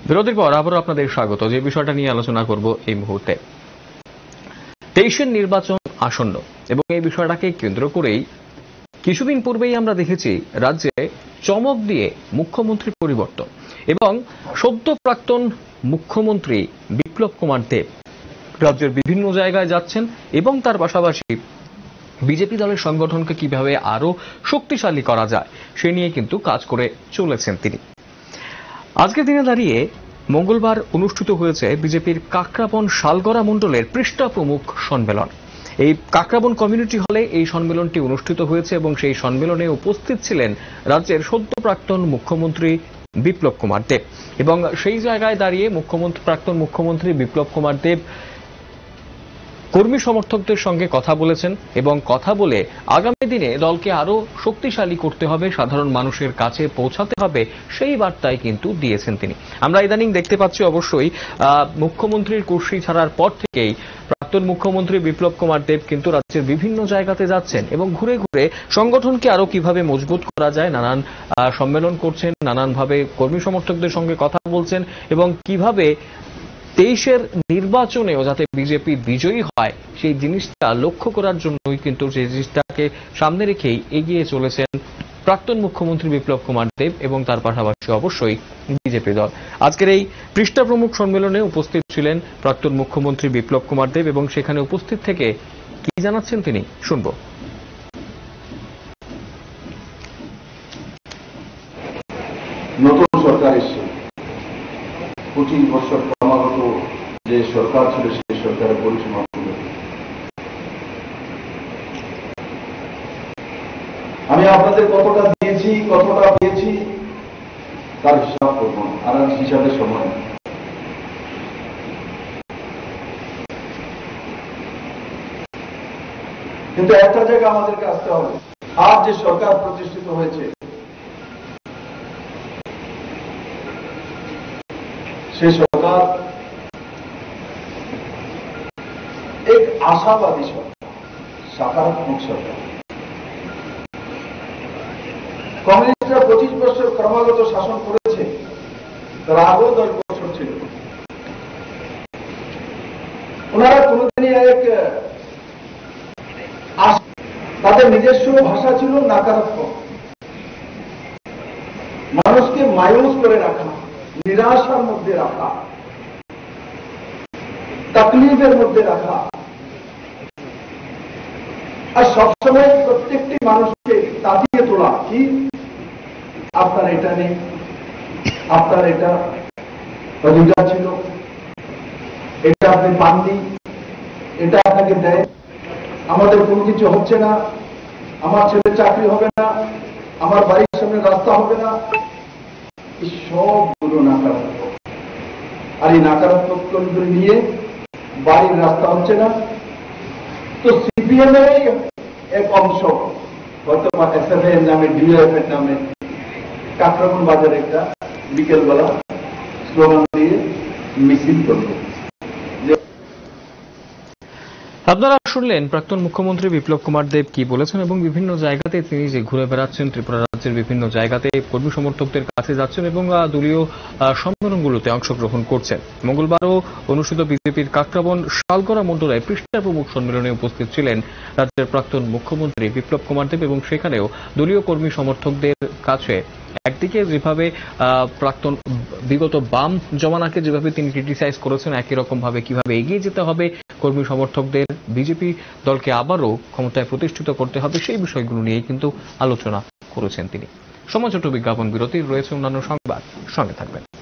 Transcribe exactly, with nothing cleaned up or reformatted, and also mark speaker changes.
Speaker 1: বিরতির পর আবারও আপনাদের স্বাগত। যে বিষয়টা নিয়ে আলোচনা করব এই মুহূর্তে, তেইশের নির্বাচন আসন্ন এবং এই বিষয়টাকে কেন্দ্র করেই কিছুদিন পূর্বেই আমরা দেখেছি রাজ্যে চমক দিয়ে মুখ্যমন্ত্রী পরিবর্তন এবং সদ্য প্রাক্তন মুখ্যমন্ত্রী বিপ্লব কুমার দেব রাজ্যের বিভিন্ন জায়গায় যাচ্ছেন এবং তার পাশাপাশি বিজেপি দলের সংগঠনকে কিভাবে আরো শক্তিশালী করা যায় সে নিয়ে কিন্তু কাজ করে চলেছেন তিনি। আজকের দিনে দাঁড়িয়ে মঙ্গলবার অনুষ্ঠিত হয়েছে বিজেপির কাকরাবন শালগড়া মণ্ডলের পৃষ্ঠা প্রমুখ সম্মেলন। এই কাকরাবন কমিউনিটি হলে এই সম্মেলনটি অনুষ্ঠিত হয়েছে এবং সেই সম্মেলনে উপস্থিত ছিলেন রাজ্যের সদ্য প্রাক্তন মুখ্যমন্ত্রী বিপ্লব কুমার দেব এবং সেই জায়গায় দাঁড়িয়ে মুখ্যমন্ত্রী প্রাক্তন মুখ্যমন্ত্রী বিপ্লব কুমার দেব কর্মী সমর্থকদের সঙ্গে কথা বলেছেন এবং কথা বলে আগামী দিনে দলকে আরো শক্তিশালী করতে হবে, সাধারণ মানুষের কাছে পৌঁছাতে হবে, সেই বার্তাই কিন্তু দিয়েছেন তিনি। আমরা ইদানিং দেখতে পাচ্ছি অবশ্যই মুখ্যমন্ত্রীর কুর্সি ছাড়ার পর থেকেই প্রাক্তন মুখ্যমন্ত্রী বিপ্লব কুমার দেব কিন্তু রাজ্যের বিভিন্ন জায়গাতে যাচ্ছেন এবং ঘুরে ঘুরে সংগঠনকে আরো কিভাবে মজবুত করা যায় নানান সম্মেলন করছেন, নানানভাবে কর্মী সমর্থকদের সঙ্গে কথা বলছেন এবং কিভাবে তেইশের নির্বাচনেও যাতে বিজেপি বিজয়ী হয় সেই জিনিসটা লক্ষ্য করার জন্যই কিন্তু সেই জিনিসটাকে সামনে রেখেই এগিয়ে চলেছেন প্রাক্তন মুখ্যমন্ত্রী বিপ্লব কুমার দেব এবং তার পাশাপাশি অবশ্যই বিজেপি দল। আজকের এই পৃষ্ঠা প্রমুখ সম্মেলনে উপস্থিত ছিলেন প্রাক্তন মুখ্যমন্ত্রী বিপ্লব কুমার দেব এবং সেখানে উপস্থিত থেকে কি জানাচ্ছেন তিনি শুনব।
Speaker 2: নতুন সরকার এসছে, পঁচিশ বছর ক্রমাগত যে সরকার ছিল সেই সরকারের পরিসমাপ্তি। আমি আপনাদের কতটা দিয়েছি কতটা পেয়েছি তার হিসাব করব না, আর হিসাবের সময়। কিন্তু একটা জায়গা আমাদেরকে আসতে হবে, আর যে সরকার প্রতিষ্ঠিত হয়েছে সে সরকার এক আশাবাদী সরকার, সকারাত্মক সরকার। কমিউনিস্টরা পঁচিশ বছর ক্রমাগত শাসন করেছে, তার আগেও দশ বছর ছিল। ওনারা কোনদিনই এক তাদের নিজস্ব ভাষা ছিল নাকারাত্মক, মানুষকে মায়ুস করে রাখা, নিরাশার মধ্যে রাখা, তকলিফের মধ্যে রাখা, আর সবসময় প্রত্যেকটি মানুষকে তাকিয়ে তোলা কি আপনার এটা নেই, আপনার এটা অধিকার ছিল, এটা আপনি পাননি, এটা আপনাকে দেয়, আমাদের কোনো কিছু হচ্ছে না, আমার ছেলে চাকরি হবে না, আমার বাড়ির সামনে রাস্তা হবে না, এই সবগুলো নাকারাত্মক। আর এই নাকারাত্মক নিয়ে বাড়ির রাস্তা হচ্ছে না, তো সিপিএম এর এক অংশ হয়তো এস এফ এর নামে ডিএফ এর নামে কাকরাবন বাজারে একটা বিকেলবেলা স্লোগান দিয়ে মিছিল করবে।
Speaker 1: আপনারা শুনলেন প্রাক্তন মুখ্যমন্ত্রী বিপ্লব কুমার দেব কি বলেছেন এবং বিভিন্ন জায়গাতে তিনি যে ঘুরে বেড়াচ্ছেন, ত্রিপুরা রাজ্যের বিভিন্ন জায়গাতে কর্মী সমর্থকদের কাছে যাচ্ছেন এবং দলীয় সম্মেলনগুলোতে অংশগ্রহণ করছেন। মঙ্গলবারও অনুষ্ঠিত বিজেপির কাকরাবন শালগড়া মণ্ডলে পৃষ্ঠা প্রমুখ সম্মেলনে উপস্থিত ছিলেন রাজ্যের প্রাক্তন মুখ্যমন্ত্রী বিপ্লব কুমার দেব এবং সেখানেও দলীয় কর্মী সমর্থকদের কাছে একদিকে যেভাবে প্রাক্তন বিগত বাম জমানাকে যেভাবে তিনি ক্রিটিসাইজ করেছেন, একই রকম ভাবে কিভাবে এগিয়ে যেতে হবে কর্মী সমর্থকদের, বিজেপি দলকে আবারও ক্ষমতায় প্রতিষ্ঠিত করতে হবে সেই বিষয়গুলো নিয়ে কিন্তু আলোচনা করেছেন তিনি। সময় ছোট বিজ্ঞাপন বিরতির রয়েছে অন্যান্য সংবাদ, সঙ্গে থাকবেন।